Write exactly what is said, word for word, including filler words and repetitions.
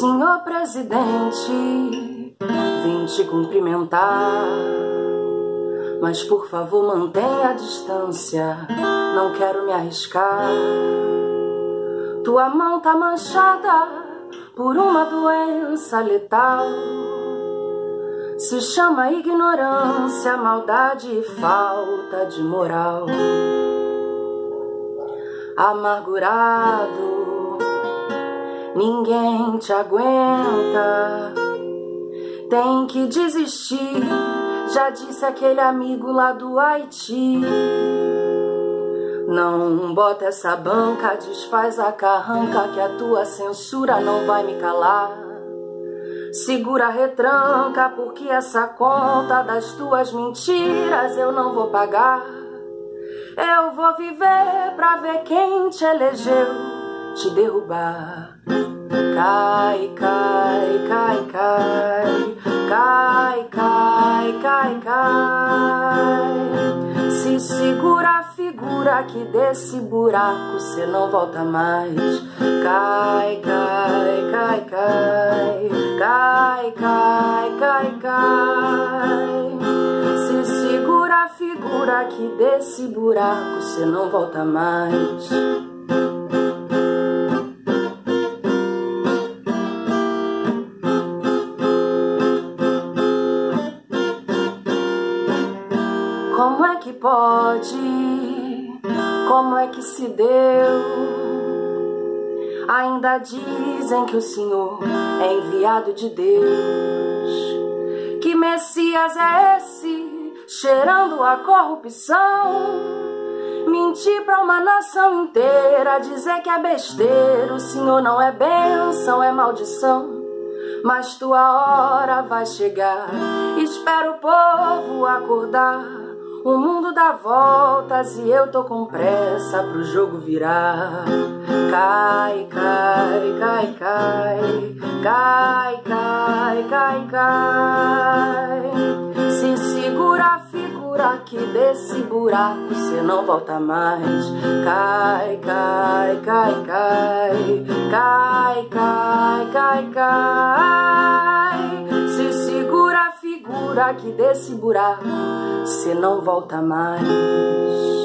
Senhor presidente, vim te cumprimentar, mas por favor mantenha a distância, não quero me arriscar. Tua mão tá manchada por uma doença letal, se chama ignorância, maldade e falta de moral. Amargurado, ninguém te aguenta, tem que desistir, já disse aquele amigo lá do Haiti. Não bota essa banca, desfaz a carranca, que a tua censura não vai me calar. Segura a retranca, porque essa conta das tuas mentiras eu não vou pagar. Eu vou viver pra ver quem te elegeu te derrubar. Cai, cai, cai, cai, cai, cai, cai, cai. Se segura a figura que desse buraco cê não volta mais. Cai, cai, cai, cai, cai, cai, cai, cai. Se segura a figura que desse buraco cê não volta mais. Como é que pode? Como é que se deu? Ainda dizem que o Senhor é enviado de Deus. Que Messias é esse, cheirando a corrupção? Mentir pra uma nação inteira, dizer que é besteira. O Senhor não é bênção, é maldição. Mas tua hora vai chegar, espera o povo acordar. O mundo dá voltas e eu tô com pressa pro jogo virar. Cai, cai, cai, cai, cai, cai, cai, cai. Se segura a figura que desse buraco cê não volta mais. Cai, cai, cai, cai, cai, cai, cai, cai. Se segura a figura que desse buraco cê não volta mais.